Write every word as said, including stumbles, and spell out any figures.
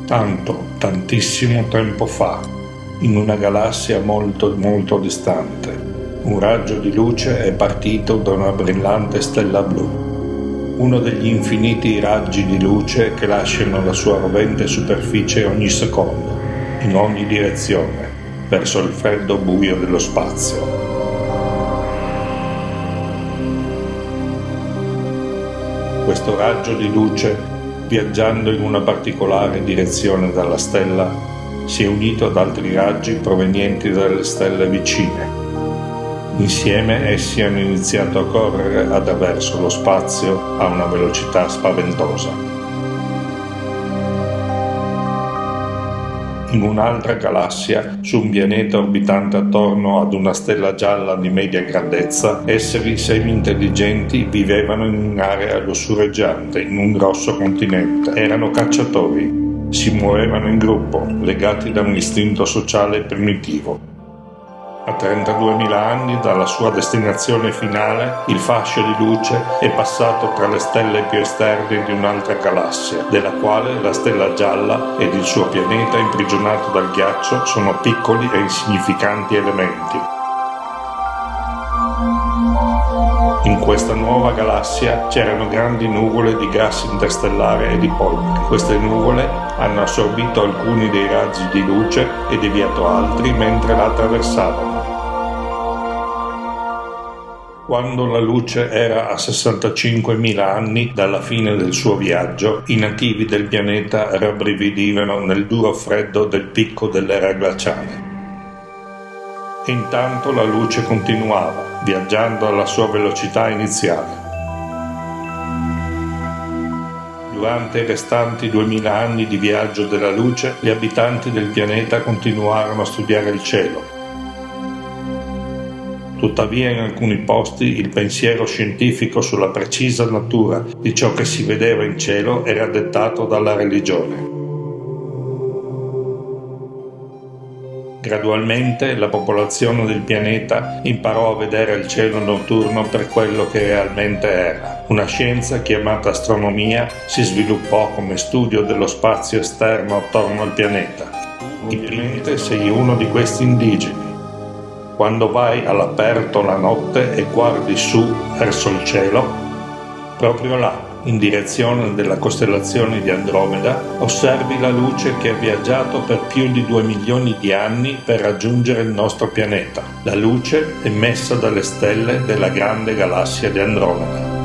Tanto, tantissimo tempo fa, in una galassia molto molto distante, un raggio di luce è partito da una brillante stella blu, uno degli infiniti raggi di luce che lasciano la sua rovente superficie ogni secondo, in ogni direzione, verso il freddo buio dello spazio. Questo raggio di luce, viaggiando in una particolare direzione dalla stella, si è unito ad altri raggi provenienti dalle stelle vicine. Insieme essi hanno iniziato a correre attraverso lo spazio a una velocità spaventosa. In un'altra galassia, su un pianeta orbitante attorno ad una stella gialla di media grandezza, esseri semi-intelligenti vivevano in un'area lussureggiante, in un grosso continente. Erano cacciatori, si muovevano in gruppo, legati da un istinto sociale primitivo. A trentaduemila anni dalla sua destinazione finale, il fascio di luce è passato tra le stelle più esterne di un'altra galassia, della quale la stella gialla ed il suo pianeta imprigionato dal ghiaccio sono piccoli e insignificanti elementi. In questa nuova galassia c'erano grandi nuvole di gas interstellare e di polvere. Queste nuvole hanno assorbito alcuni dei raggi di luce e deviato altri mentre la attraversavano. Quando la luce era a sessantacinquemila anni dalla fine del suo viaggio, i nativi del pianeta rabbrividivano nel duro freddo del picco dell'era glaciale. E intanto la luce continuava, viaggiando alla sua velocità iniziale. Durante i restanti duemila anni di viaggio della luce, gli abitanti del pianeta continuarono a studiare il cielo. Tuttavia in alcuni posti il pensiero scientifico sulla precisa natura di ciò che si vedeva in cielo era dettato dalla religione. Gradualmente la popolazione del pianeta imparò a vedere il cielo notturno per quello che realmente era. Una scienza chiamata astronomia si sviluppò come studio dello spazio esterno attorno al pianeta. Ovviamente sei uno di questi indigeni. Quando vai all'aperto la notte e guardi su verso il cielo, proprio là, in direzione della costellazione di Andromeda, osservi la luce che ha viaggiato per più di due milioni di anni per raggiungere il nostro pianeta, la luce emessa dalle stelle della grande galassia di Andromeda.